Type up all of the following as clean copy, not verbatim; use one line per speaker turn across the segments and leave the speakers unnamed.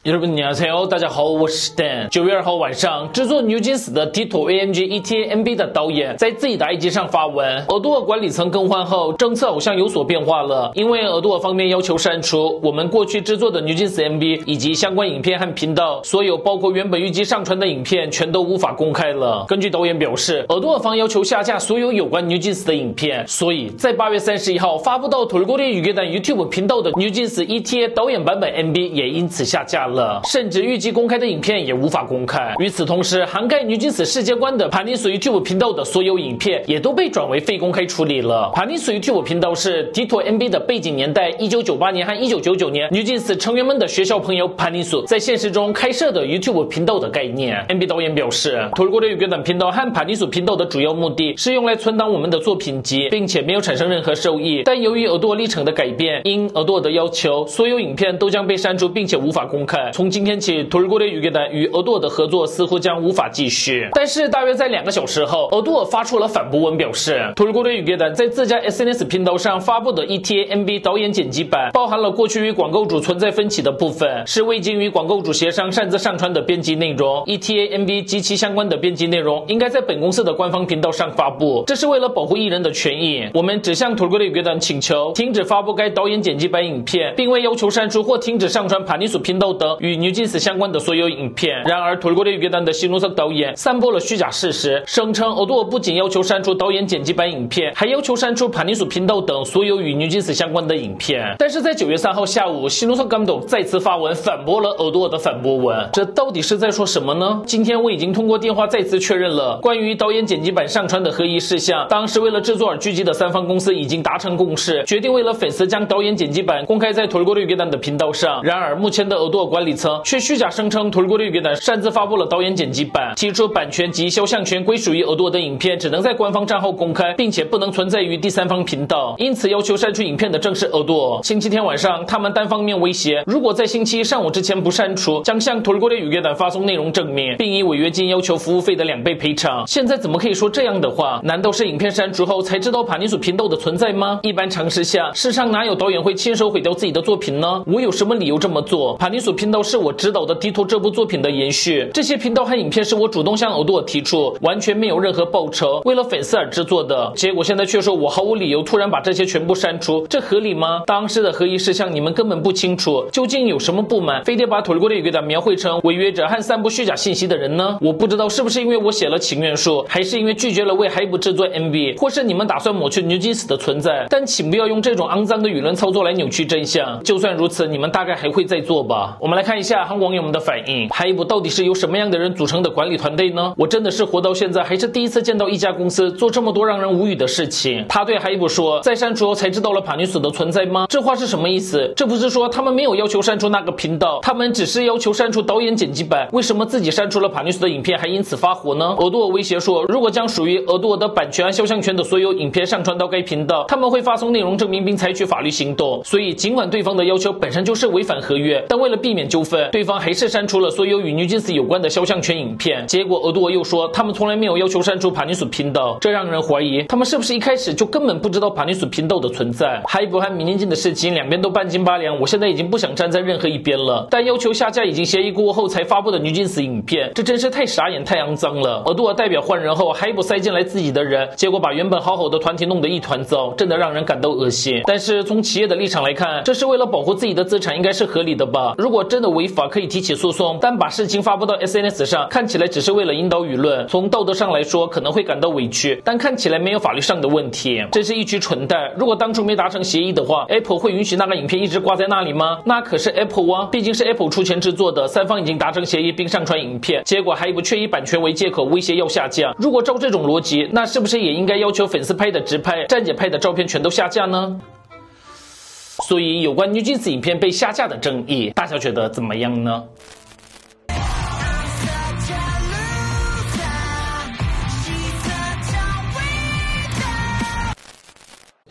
여러분 안녕하세요，大家好，我是 Dan。9月2号晚上，制作《牛津死的 Tito AMG ETA MB 的导演在自己的 IG 上发文，耳朵管理层更换后，政策好像有所变化了。因为耳朵方面要求删除我们过去制作的牛津死 MB 以及相关影片和频道，所有包括原本预计上传的影片全都无法公开了。根据导演表示，耳朵方要求下架所有有关牛津死的影片，所以在8月31号发布到 돌고래 유괴단 YouTube 频道的牛津死 ETA 导演版本 MB 也因此下架了。甚至预计公开的影片也无法公开。与此同时，涵盖牛津死世界观的帕尼索 YouTube 频道的所有影片也都被转为非公开处理了。帕尼索 YouTube 频道是 Tito MB 的背景年代1998年和1999年牛津死成员们的学校朋友帕尼索在现实中开设的 YouTube 频道的概念。MB 导演表示，돌고래 유괴단频道和帕尼索频道的主要目的是用来存档我们的作品集，并且没有产生任何收益。但由于耳朵历程的改变，因耳朵的要求，所有影片都将被删除，并且无法公开。从今天起，돌고래 유괴단与耳朵的合作似乎将无法继续。但是大约在2个小时后，耳朵发出了反驳文，表示돌고래 유괴단在自家 SNS 频道上发布的 ETA MB 导演剪辑版，包含了过去与广告主存在分歧的部分，是未经与广告主协商擅自上传的编辑内容。ETA MB 及其相关的编辑内容应该在本公司的官方频道上发布，这是为了保护艺人的权益。我们只向돌고래 유괴단请求停止发布该导演剪辑版影片，并未要求删除或停止上传帕尼索频道等与牛津死相关的所有影片。然而돌고래 유괴단的신우석导演散播了虚假事实，声称耳朵不仅要求删除导演剪辑版影片，还要求删除帕尼索频道等所有与牛津死相关的影片。但是在9月3号下午，신우석 감독再次发文反驳了耳朵的反驳文，这到底是在说什么呢？今天我已经通过电话再次确认了关于导演剪辑版上传的合议事项，当时为了制作而聚集的3方公司已经达成共识，决定为了粉丝将导演剪辑版公开在돌고래 유괴단的频道上。然而目前的耳朵管理层却虚假声称돌고래 유괴단擅自发布了导演剪辑版，提出版权及肖像权归属于耳朵的影片只能在官方账号公开，并且不能存在于第三方频道，因此要求删除影片的正是耳朵。星期天晚上，他们单方面威胁，如果在星期一上午之前不删除，将向돌고래 유괴단发送内容证明，并以违约金要求服务费的2倍赔偿。现在怎么可以说这样的话？难道是影片删除后才知道帕尼索频道的存在吗？一般常识下，世上哪有导演会亲手毁掉自己的作品呢？我有什么理由这么做？帕尼索频道是我指导的Tito这部作品的延续，这些频道和影片是我主动向耳朵提出，完全没有任何报酬，为了粉丝而制作的。结果现在却说我毫无理由突然把这些全部删除，这合理吗？当时的合议事项你们根本不清楚，究竟有什么不满，非得把돌고래 유괴단描绘成违约者和散布虚假信息的人呢？我不知道是不是因为我写了请愿书，还是因为拒绝了为海部制作 MV， 或是你们打算抹去牛津死的存在，但请不要用这种肮脏的舆论操作来扭曲真相。就算如此，你们大概还会再做吧。我们来看一下韩国网友们的反应，海部到底是由什么样的人组成的管理团队呢？我真的是活到现在还是第一次见到一家公司做这么多让人无语的事情。他对海部说，在删除后才知道了帕尼索的存在吗？这话是什么意思？这不是说他们没有要求删除那个频道，他们只是要求删除导演剪辑版，为什么自己删除了帕尼索的影片还因此发火呢？耳朵威胁说，如果将属于耳朵的版权和肖像权的所有影片上传到该频道，他们会发送内容证明并采取法律行动。所以尽管对方的要求本身就是违反合约，但为了避免纠纷，对方还是删除了所有与牛津死有关的肖像权影片。结果耳朵又说他们从来没有要求删除帕尼索频道，这让人怀疑他们是不是一开始就根本不知道帕尼索频道的存在。海部和民进的事情两边都半斤八两，我现在已经不想站在任何一边了，但要求下架已经协议过后才发布的牛津死影片，这真是太傻眼太肮脏了。耳朵代表换人后，海部塞进来自己的人，结果把原本好好的团体弄得一团糟，真的让人感到恶心。但是从企业的立场来看，这是为了保护自己的资产，应该是合理的吧？如果真的违法可以提起诉讼，但把事情发布到 SNS 上，看起来只是为了引导舆论，从道德上来说可能会感到委屈，但看起来没有法律上的问题，这是一局蠢蛋。如果当初没达成协议的话， Apple 会允许那个影片一直挂在那里吗？那可是 Apple 啊，毕竟是 Apple 出钱制作的，3方已经达成协议并上传影片，结果海部却以版权为借口威胁要下架。如果照这种逻辑，那是不是也应该要求粉丝拍的直拍、站姐拍的照片全都下架呢？所以有关牛津死影片被下架的争议，大家觉得怎么样呢？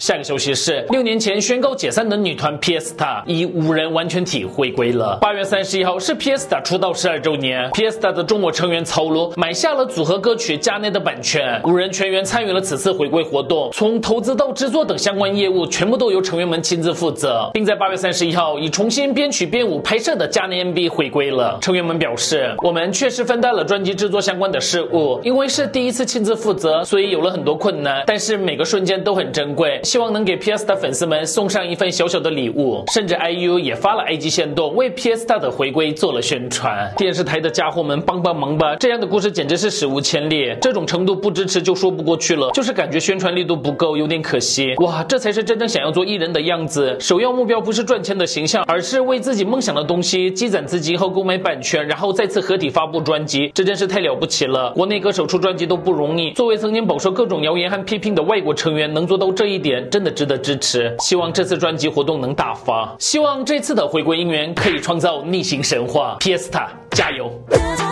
下个消息是，6年前宣告解散的女团 Fiesta 以5人完全体回归了。8月31号是 Fiesta 出道12周年 ，Fiesta 的中国成员曹罗买下了组合歌曲《家内》的版权，5人全员参与了此次回归活动，从投资到制作等相关业务全部都由成员们亲自负责，并在8月31号以重新编曲编舞拍摄的《家内》MV 回归了。成员们表示，我们确实分担了专辑制作相关的事务，因为是第一次亲自负责，所以有了很多困难，但是每个瞬间都很珍贵，希望能给 Fiesta 粉丝们送上一份小小的礼物。甚至 IU 也发了 IG 限动，为 Fiesta 的回归做了宣传。电视台的家伙们帮帮忙吧，这样的故事简直是史无前例，这种程度不支持就说不过去了，就是感觉宣传力度不够，有点可惜。哇，这才是真正想要做艺人的样子，首要目标不是赚钱的形象，而是为自己梦想的东西积攒资金后购买版权，然后再次合体发布专辑，这真是太了不起了。国内歌手出专辑都不容易，作为曾经饱受各种谣言和批评的外国成员，能做到这一点真的值得支持。希望这次专辑活动能大发，希望这次的回归音源可以创造逆行神话。Fiesta 加油！